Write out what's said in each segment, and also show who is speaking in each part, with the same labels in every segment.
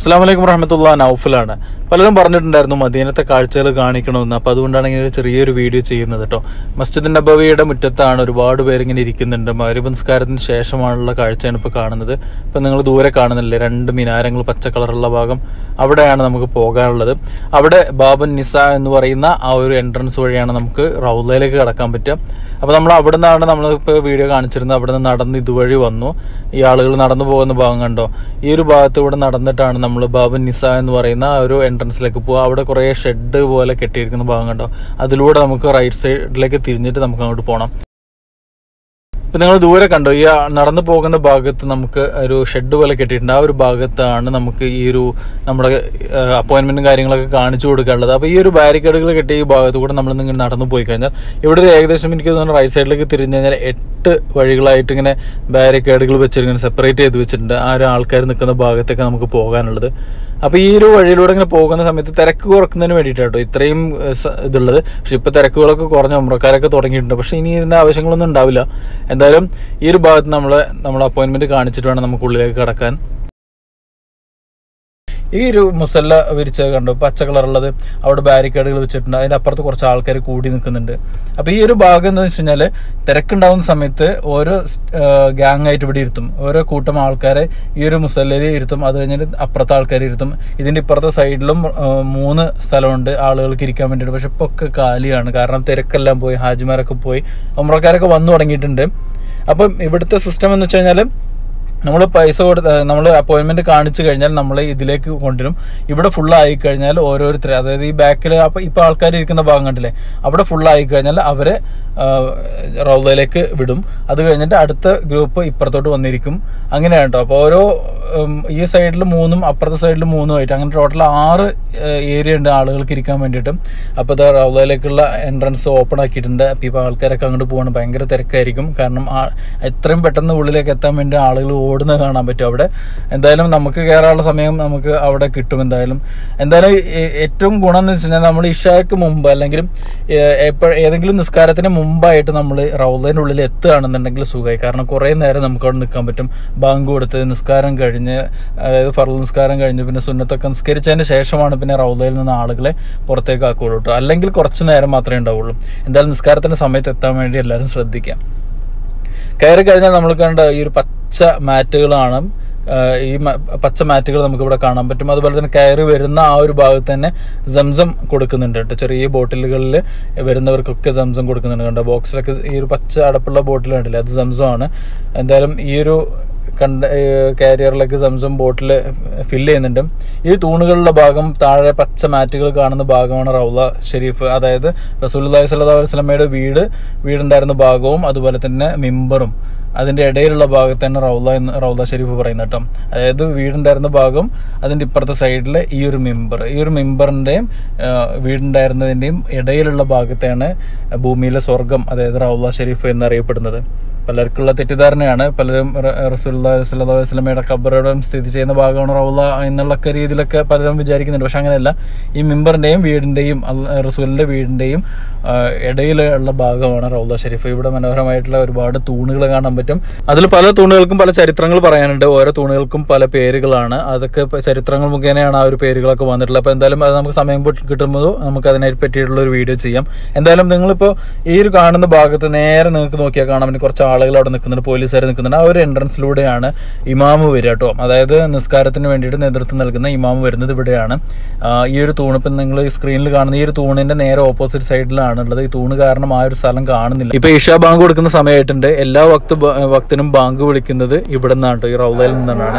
Speaker 1: അസ്സലാമു വറഹ്മത്തുള്ളാഹി. നൗഫലാണ്. പലരും പറഞ്ഞിട്ടുണ്ടായിരുന്നു മദീനത്തെ കാഴ്ചകൾ കാണിക്കണമെന്ന്. അപ്പോൾ അതുകൊണ്ടാണ് ഇങ്ങനെ ചെറിയൊരു വീഡിയോ ചെയ്യുന്നത് കേട്ടോ. മസ്ജിദ് നബവിയുടെ മുറ്റത്താണ് ഒരുപാട് പേരിങ്ങനെ ഇരിക്കുന്നുണ്ട്. മഗ്‌രിബ് നിസ്കാരത്തിന് ശേഷമാണുള്ള കാഴ്ചയാണ് ഇപ്പോൾ കാണുന്നത്. ഇപ്പം നിങ്ങൾ ദൂരെ കാണുന്നില്ലേ 2 മിനാരങ്ങൾ പച്ച കളറുള്ള ഭാഗം, അവിടെയാണ് നമുക്ക് പോകാനുള്ളത്. അവിടെ ബാബുൻ നിസ എന്ന് പറയുന്ന ആ ഒരു എൻട്രൻസ് വഴിയാണ് നമുക്ക് റൗളയിലേക്ക് കടക്കാൻ പറ്റുക. അപ്പോൾ നമ്മൾ അവിടെ നിന്നാണ് നമ്മളിപ്പോൾ വീഡിയോ കാണിച്ചിരുന്നത്. അവിടെ നിന്ന് നടന്ന് ഇതുവഴി വന്നു. ഈ ആളുകൾ നടന്നു പോകുന്ന ഭാഗം കണ്ടോ? ഈ ഒരു ഭാഗത്ത് ഇവിടെ നടന്നിട്ടാണ് നമ്മൾ ബാബുൻ നിസ എന്ന് പറയുന്ന ആ ഒരു എൻട്രൻസിലേക്ക് പോകുക. അവിടെ കുറേ ഷെഡ് പോലെ കെട്ടിയിരിക്കുന്ന ഭാഗം കണ്ടോ? അതിലൂടെ നമുക്ക് റൈറ്റ് സൈഡിലേക്ക് തിരിഞ്ഞിട്ട് നമുക്ക് അങ്ങോട്ട് പോകണം. ഇപ്പം നിങ്ങൾ ദൂരെ കണ്ടോ, ഈ നടന്നു പോകുന്ന ഭാഗത്ത് നമുക്ക് ഒരു ഷെഡ് പോലെ കെട്ടിയിട്ടുണ്ട്. ആ ഒരു ഭാഗത്താണ് നമുക്ക് ഈ ഒരു നമ്മുടെ അപ്പോയിൻമെന്റും കാര്യങ്ങളൊക്കെ കാണിച്ചു കൊടുക്കാനുള്ളത്. അപ്പോൾ ഈ ഒരു ബാരിക്കേഡുകൾ കെട്ടിയ ഈ ഭാഗത്ത് കൂടെ നമ്മൾ ഇങ്ങനെ നടന്നു പോയി കഴിഞ്ഞാൽ ഇവിടെ ഒരു ഏകദേശം എനിക്ക് തോന്നുന്നു റൈറ്റ് സൈഡിലേക്ക് തിരിഞ്ഞു കഴിഞ്ഞാൽ 8 വഴികളായിട്ട് ഇങ്ങനെ ബാരിക്കേഡുകൾ വെച്ചിങ്ങനെ സെപ്പറേറ്റ് ചെയ്ത് വെച്ചിട്ടുണ്ട്. ആ ഒരു ആൾക്കാർ നിൽക്കുന്ന ഭാഗത്തേക്ക് നമുക്ക് പോകാനുള്ളത്. അപ്പോൾ ഈ ഒരു വഴിയിലൂടെ ഇങ്ങനെ പോകുന്ന സമയത്ത് തിരക്ക് കുറക്കുന്നതിന് വേണ്ടിയിട്ടാട്ടോ ഇത്രയും ഇതുള്ളത്. പക്ഷെ ഇപ്പോൾ തിരക്കുകളൊക്കെ കുറഞ്ഞ ഉംറക്കാരൊക്കെ തുടങ്ങിയിട്ടുണ്ട്. പക്ഷെ ഇനി ഇതിൻ്റെ ആവശ്യങ്ങളൊന്നും ഉണ്ടാവില്ല. എന്തായാലും ഈ ഒരു ഭാഗത്ത് നമ്മുടെ അപ്പോയിൻമെന്റ് കാണിച്ചിട്ട് വേണം നമുക്ക് ഉള്ളിലേക്ക് കടക്കാൻ. ഈ ഒരു മുസല്ല വിരിച്ചത് കണ്ടു, പച്ച കളറുള്ളത്. അവിടെ ബാരിക്കേഡുകൾ വെച്ചിട്ടുണ്ട്. അതിൻ്റെ അപ്പുറത്ത് കുറച്ച് ആൾക്കാർ കൂടി നിൽക്കുന്നുണ്ട്. അപ്പോൾ ഈ ഒരു ഭാഗം എന്താണെന്ന് വെച്ച് കഴിഞ്ഞാൽ തിരക്കുണ്ടാവുന്ന സമയത്ത് ഓരോ ഗ്യാങ് ആയിട്ട് ഇവിടെ ഇരുത്തും. ഓരോ കൂട്ടം ആൾക്കാരെ ഈ ഒരു മുസല്ലയിൽ ഇരുത്തും. അത് കഴിഞ്ഞിട്ട് അപ്പുറത്തെ ആൾക്കാർ ഇരുത്തും. ഇതിൻ്റെ ഇപ്പുറത്തെ സൈഡിലും 3 സ്ഥലമുണ്ട് ആളുകൾക്ക് ഇരിക്കാൻ വേണ്ടിയിട്ട്. പക്ഷെ ഇപ്പോൾ ഒക്കെ കാലിയാണ്. കാരണം തിരക്കെല്ലാം പോയി, ഹാജിമാരൊക്കെ പോയി, ഉംറക്കാരൊക്കെ വന്നു തുടങ്ങിയിട്ടുണ്ട്. അപ്പം ഇവിടുത്തെ സിസ്റ്റം എന്ന് വെച്ച് കഴിഞ്ഞാൽ നമ്മൾ പൈസ നമ്മൾ അപ്പോയിൻമെന്റ് കാണിച്ചു കഴിഞ്ഞാൽ നമ്മൾ ഇതിലേക്ക് കൊണ്ടുവരും. ഇവിടെ ഫുള്ളായി കഴിഞ്ഞാൽ ഓരോരുത്തർ, അതായത് ഈ ബാക്കിൽ ഇപ്പോൾ ആൾക്കാർ ഇരിക്കുന്ന ഭാഗം കണ്ടില്ലേ, അവിടെ ഫുള്ളായി കഴിഞ്ഞാൽ അവരെ റൗളയിലേക്ക് വിടും. അത് കഴിഞ്ഞിട്ട് അടുത്ത ഗ്രൂപ്പ് ഇപ്പുറത്തോട്ട് വന്നിരിക്കും. അങ്ങനെയാണ് കേട്ടോ. അപ്പോൾ ഓരോ ഈ സൈഡിൽ 3 അപ്പുറത്തെ സൈഡിൽ 3 ആയിട്ട് അങ്ങനെ ടോട്ടൽ 6 ഏരിയ ഉണ്ട് ആളുകൾക്ക് ഇരിക്കാൻ വേണ്ടിയിട്ട്. അപ്പോൾ ഇത് റൗളയിലേക്കുള്ള എൻട്രൻസ് ഓപ്പൺ ആക്കിയിട്ടുണ്ട്. അപ്പോൾ ഇപ്പോൾ ആൾക്കാരൊക്കെ അങ്ങോട്ട് പോകണം. ഭയങ്കര തിരക്കായിരിക്കും. കാരണം എത്രയും പെട്ടെന്ന് ഉള്ളിലേക്ക് എത്താൻ വേണ്ടി ആളുകൾ ഓടുന്നത് കാണാൻ പറ്റും അവിടെ. എന്തായാലും നമുക്ക് കയറാനുള്ള സമയം നമുക്ക് അവിടെ കിട്ടും. എന്തായാലും ഏറ്റവും ഗുണം എന്ന് വെച്ച് കഴിഞ്ഞാൽ നമ്മൾ ഇഷായ്ക്ക് മുമ്പ് അല്ലെങ്കിൽ ഏതെങ്കിലും നിസ്കാരത്തിന് മുമ്പായിട്ട് നമ്മൾ റൗളയുടെ ഉള്ളിൽ എത്തുകയാണെന്നുണ്ടെങ്കിൽ സുഖമായി. കാരണം കുറേ നേരം നമുക്ക് അവിടെ നിൽക്കാൻ പറ്റും. ബാങ്ക് കൊടുത്ത് നിസ്കാരം കഴിഞ്ഞ്, അതായത് ഫർള് നിസ്കാരം കഴിഞ്ഞ് പിന്നെ സുന്നത്തൊക്കെ നിസ്കരിച്ചതിന് ശേഷമാണ് പിന്നെ റൗളയിൽ നിന്ന് ആളുകളെ പുറത്തേക്ക് ആക്കുകയുള്ളൂ കേട്ടോ. അല്ലെങ്കിൽ കുറച്ച് നേരം മാത്രമേ ഉണ്ടാവുള്ളൂ. എന്തായാലും നിസ്കാരത്തിൻ്റെ സമയത്ത് എത്താൻ വേണ്ടി എല്ലാവരും ശ്രദ്ധിക്കാം. കയറി കഴിഞ്ഞാൽ നമ്മൾ കണ്ട ഈ ഒരു പച്ച മാറ്റുകളാണ്. ഈ പച്ച മാറ്റുകൾ നമുക്കിവിടെ കാണാൻ പറ്റും. അതുപോലെ തന്നെ കയറി വരുന്ന ആ ഒരു ഭാഗത്ത് തന്നെ സംസം കൊടുക്കുന്നുണ്ട് കേട്ടോ. ചെറിയ ബോട്ടിലുകളിൽ വരുന്നവർക്കൊക്കെ സംസം കൊടുക്കുന്നുണ്ട് കേട്ടോ. ബോക്സിലൊക്കെ ഈ ഒരു പച്ച അടപ്പുള്ള ബോട്ടിൽ കണ്ടില്ലേ, അത് സംസമാണ്. എന്തായാലും ഈ ഒരു കാരിയറിലേക്ക് സംസം ബോട്ടിൽ ഫില്ല് ചെയ്യുന്നുണ്ട്. ഈ തൂണുകളുടെ ഭാഗം താഴെ പച്ച മാറ്റുകൾ കാണുന്ന ഭാഗമാണ് റൗള ഷെരീഫ്. അതായത് റസൂലുള്ളാഹി സ്വല്ലല്ലാഹു അലൈഹി വസല്ലമയുടെ വീടുണ്ടായിരുന്ന ഭാഗവും അതുപോലെ തന്നെ മിമ്പറും അതിൻ്റെ ഇടയിലുള്ള ഭാഗത്താണ് റൗള ഷെരീഫ് പറയുന്നത് കേട്ടോ. അതായത് വീടുണ്ടായിരുന്ന ഭാഗം, അതിൻ്റെ ഇപ്പുറത്തെ സൈഡിൽ ഈ ഒരു മിമ്പറിൻ്റെയും വീടുണ്ടായിരുന്നതിൻ്റെയും ഇടയിലുള്ള ഭാഗത്താണ് ഭൂമിയിലെ സ്വർഗം, അതായത് റൗള ഷെരീഫ് എന്നറിയപ്പെടുന്നത്. പലർക്കുള്ള തെറ്റിദ്ധാരണയാണ്. പലരും റസൂലുള്ളാഹി സ്വല്ലല്ലാഹു അലൈഹി വസല്ലമയുടെ ഖബറിടം സ്ഥിതി ചെയ്യുന്ന ഭാഗമാണ് റൗള എന്നുള്ളൊക്കെ രീതിയിലൊക്കെ പലരും വിചാരിക്കുന്നുണ്ട്. പക്ഷെ അങ്ങനെയല്ല. ഈ മിമ്പറിൻ്റെയും വീടിൻ്റെയും റസൂലിൻ്റെ വീടിൻ്റെയും ഇടയിലുള്ള ഭാഗമാണ് റൗള ഷെരീഫ്. ഇവിടെ മനോഹരമായിട്ടുള്ള ഒരുപാട് തൂണുകൾ കാണാൻ പറ്റും. അതിൽ പല തൂണുകൾക്കും പല ചരിത്രങ്ങൾ പറയാനുണ്ട്. ഓരോ തൂണുകൾക്കും പല പേരുകളാണ്. അതൊക്കെ ചരിത്രങ്ങൾ മുഖേനയാണ് ആ ഒരു പേരുകളൊക്കെ വന്നിട്ടുള്ളത്. അപ്പോൾ എന്തായാലും അത് നമുക്ക് സമയം കിട്ടുമ്പോൾ നമുക്ക് അതിനെ പറ്റിയിട്ടുള്ള ഒരു വീഡിയോ ചെയ്യാം. എന്തായാലും നിങ്ങളിപ്പോൾ ഈ ഒരു കാണുന്ന ഭാഗത്ത് നേരെ നിങ്ങൾക്ക് നോക്കിയാൽ കാണാൻ പറ്റും കുറച്ച് ആളുകൾ അവിടെ നിൽക്കുന്നുണ്ട്, പോലീസുകാർ നിൽക്കുന്നുണ്ട്. ആ ഒരു എൻട്രൻസിലൂടെയാണ് ഇമാമ് വരിക കേട്ടോ. അതായത് നിസ്കാരത്തിന് വേണ്ടിയിട്ട് നേതൃത്വം നൽകുന്ന ഇമാമ് വരുന്നത് ഇവിടെയാണ്. ഈ ഒരു തൂണ് ഇപ്പം നിങ്ങൾ സ്ക്രീനിൽ കാണുന്ന ഈ ഒരു തൂണിന്റെ നേരെ ഓപ്പോസിറ്റ് സൈഡിലാണ് ഉള്ളത്. ഈ തൂണ് കാരണം ആ ഒരു സ്ഥലം കാണുന്നില്ല. ഇപ്പൊ ഇഷാ ബാങ്ക് കൊടുക്കുന്ന സമയമായിട്ടുണ്ട്. എല്ലാ വക്തിനും ബാങ്ക് വിളിക്കുന്നത് ഇവിടെ നിന്നാണ് കേട്ടോ, ഈ റൗളയിൽ നിന്നാണ്.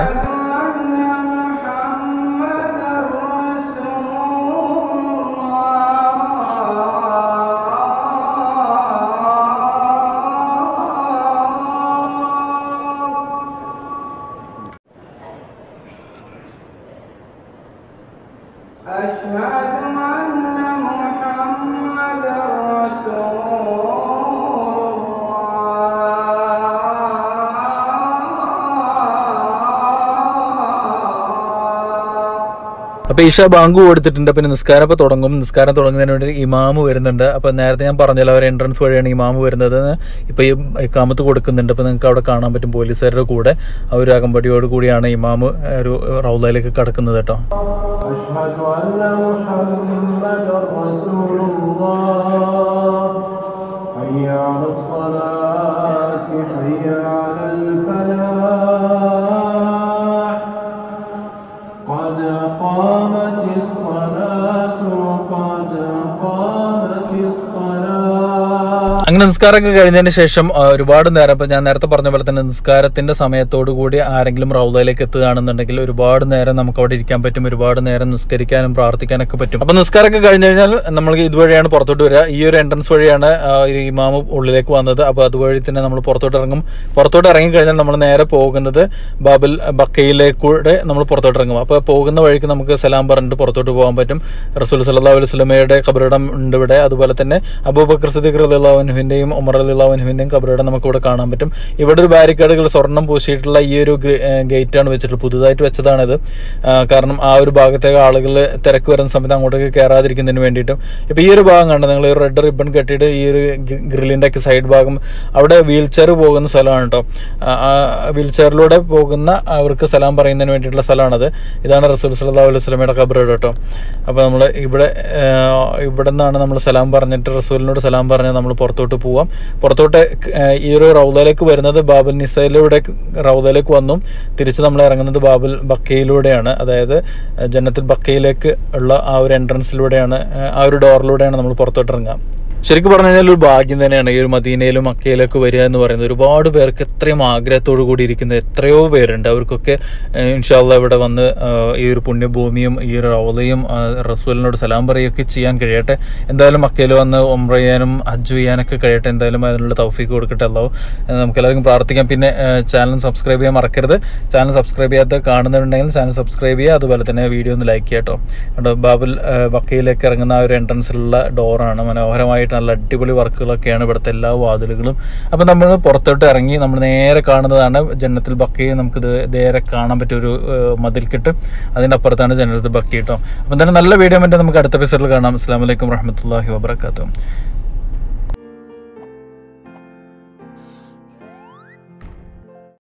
Speaker 1: അപ്പോൾ ഇഷ ബാങ്ക് കൊടുത്തിട്ടുണ്ട്. പിന്നെ നിസ്കാരം ഇപ്പോൾ തുടങ്ങും. നിസ്കാരം തുടങ്ങുന്നതിന് വേണ്ടി ഇമാമ് വരുന്നുണ്ട്. അപ്പോൾ നേരത്തെ ഞാൻ പറഞ്ഞല്ലോ അവർ എൻട്രൻസ് വഴിയാണ് ഇമാമ് വരുന്നത്. ഇപ്പോൾ ഈ ഇഖാമത്ത് കൊടുക്കുന്നുണ്ട്. അപ്പോൾ നിങ്ങൾക്ക് അവിടെ കാണാൻ പറ്റും പോലീസുകാരുടെ കൂടെ ആ ഒരു അകമ്പടിയോട് കൂടിയാണ് ഇമാമ് ഒരു റൗളയിലേക്ക് കടക്കുന്നത് കേട്ടോ. അങ്ങനെ നിസ്കാരമൊക്കെ കഴിഞ്ഞതിന് ശേഷം ഒരുപാട് നേരം, ഇപ്പം ഞാൻ നേരത്തെ പറഞ്ഞ പോലെ തന്നെ നിസ്കാരത്തിന്റെ സമയത്തോടു കൂടി ആരെങ്കിലും റൗളയിലേക്ക് എത്തുകയാണെന്നുണ്ടെങ്കിൽ ഒരുപാട് നേരം നമുക്ക് അവിടെ ഇരിക്കാൻ പറ്റും. ഒരുപാട് നേരം നിസ്കരിക്കാനും പ്രാർത്ഥിക്കാനൊക്കെ പറ്റും. അപ്പം നിസ്കാരമൊക്കെ കഴിഞ്ഞ് കഴിഞ്ഞാൽ നമ്മൾ ഇതുവഴിയാണ് പുറത്തോട്ട് വരിക. ഈ ഒരു എൻട്രൻസ് വഴിയാണ് ഇമാമ് ഉള്ളിലേക്ക് വന്നത്. അപ്പോൾ അതുവഴി തന്നെ നമ്മൾ പുറത്തോട്ട് ഇറങ്ങും. പുറത്തോട്ട് ഇറങ്ങി കഴിഞ്ഞാൽ നമ്മൾ നേരെ പോകുന്നത് ബാബുൽ ബക്കയിലേക്കൂടെ നമ്മൾ പുറത്തോട്ട് ഇറങ്ങും. അപ്പോൾ പോകുന്ന വഴിക്ക് നമുക്ക് സലാം പറഞ്ഞിട്ട് പുറത്തോട്ട് പോകാൻ പറ്റും. റസൂൽ സല്ലല്ലാഹു അലൈഹി വസല്ലമയുടെ ഖബറിടം ഉണ്ട് ഇവിടെ. അതുപോലെ തന്നെ അബൂബക്കർ സിദ്ദീഖ് റളിയല്ലാഹു അൻഹുവിന്റെയും ഉമർ റളിയല്ലാഹു അൻഹുവിന്റെയും ഖബറിടം നമുക്ക് ഇവിടെ കാണാൻ പറ്റും. ഇവിടെ ഒരു ബാരിക്കേഡുകൾ സ്വർണ്ണം പൂശിയിട്ടുള്ള ഈ ഒരു ഗേറ്റാണ് വെച്ചിട്ടുള്ളത്. പുതുതായിട്ട് വെച്ചതാണിത്. കാരണം ആ ഒരു ഭാഗത്തേക്ക് ആളുകൾ തിരക്ക് വരുന്ന സമയത്ത് അങ്ങോട്ടേക്ക് കയറാതിരിക്കുന്നതിന് വേണ്ടിയിട്ടും. ഇപ്പം ഈ ഒരു ഭാഗം കണ്ട് നിങ്ങൾ റെഡ് റിബൺ കെട്ടിയിട്ട് ഈ ഒരു ഗ്രില്ലിന്റെ ഒക്കെ സൈഡ് ഭാഗം അവിടെ വീൽ ചെയർ പോകുന്ന സ്ഥലമാണ് കേട്ടോ. വീൽ ചെയറിലൂടെ പോകുന്ന അവർക്ക് സലാം പറയുന്നതിന് വേണ്ടിയിട്ടുള്ള സ്ഥലമാണത്. ഇതാണ് റസൂൽ സല്ലല്ലാഹു അലൈഹി വസല്ലമയുടെ ഖബറിടം കേട്ടോ. അപ്പോൾ നമ്മൾ ഇവിടെ നിന്നാണ് നമ്മൾ സലാം പറഞ്ഞിട്ട് റസൂലിനോട് സലാം പറഞ്ഞ് നമ്മൾ പുറത്തോട്ട് പോവാം. പുറത്തോട്ട് ഈ ഒരു റൗളയിലേക്ക് വരുന്നത് ബാബുൽ നിസയിലൂടെ റൗളയിലേക്ക് വന്നു. തിരിച്ച് നമ്മൾ ഇറങ്ങുന്നത് ബാബുൽ ബക്കയിലൂടെയാണ്. അതായത് ജന്നത്തുൽ ബക്കയിലേക്ക് ഉള്ള ആ ഒരു എൻട്രൻസിലൂടെയാണ്, ആ ഒരു ഡോറിലൂടെയാണ് നമ്മൾ പുറത്തോട്ട് ഇറങ്ങുക. ശരിക്കും പറഞ്ഞു കഴിഞ്ഞാൽ ഒരു ഭാഗ്യം തന്നെയാണ് ഈ ഒരു മദീനയിലും മക്കയിലൊക്കെ വരിക എന്ന് പറയുന്നത്. ഒരുപാട് പേർക്ക് എത്രയും ആഗ്രഹത്തോടു കൂടി ഇരിക്കുന്ന എത്രയോ പേരുണ്ട്. അവർക്കൊക്കെ ഇൻഷാ അല്ലാഹ് ഇവിടെ വന്ന് ഈ ഒരു പുണ്യഭൂമിയും ഈ ഒരു റൗളയും റസൂലിനോട് സലാം പറയുകയൊക്കെ ചെയ്യാൻ കഴിയട്ടെ. എന്തായാലും മക്കയിൽ വന്ന് ഉംറ ചെയ്യാനും ഹജ്ജ് ചെയ്യാനൊക്കെ കഴിയട്ടെ. എന്തായാലും അതിനുള്ള തൗഫീഖ് കൊടുക്കട്ടെ അല്ലാഹു. നമുക്ക് എല്ലാവർക്കും പ്രാർത്ഥിക്കാം. പിന്നെ ചാനൽ സബ്സ്ക്രൈബ് ചെയ്യാൻ മറക്കരുത്. ചാനൽ സബ്സ്ക്രൈബ് ചെയ്യാത്ത കാണുന്നവരുണ്ടെങ്കിൽ ചാനൽ സബ്സ്ക്രൈബ് ചെയ്യുക. അതുപോലെ തന്നെ വീഡിയോ ഒന്ന് ലൈക്ക് ചെയ്യാം കേട്ടോ. ബാബുൽ ബക്കയിലേക്ക് ഇറങ്ങുന്ന ആ ഒരു എൻട്രൻസിലുള്ള ഡോറാണ്. മനോഹരമായിട്ട് നല്ല അടിപൊളി വർക്കുകളൊക്കെയാണ് ഇവിടുത്തെ എല്ലാ വാതിലുകളും. അപ്പം നമ്മൾ പുറത്തോട്ട് ഇറങ്ങി നമ്മൾ നേരെ കാണുന്നതാണ് ജന്നത്തുൽ ബക്കയെ. നമുക്ക് നേരെ കാണാൻ പറ്റിയ ഒരു മതിൽക്കെട്ട്, അതിൻ്റെ അപ്പുറത്താണ് ജന്നത്തുൽ ബക്ക കേട്ടോ. അപ്പം തന്നെ നല്ല വീഡിയോ മറ്റേ നമുക്ക് അടുത്ത എപ്പിസോഡിൽ കാണാം. അസ്സലാമു അലൈക്കും വറഹ്മത്തുള്ളാഹി വബറകാതുഹു.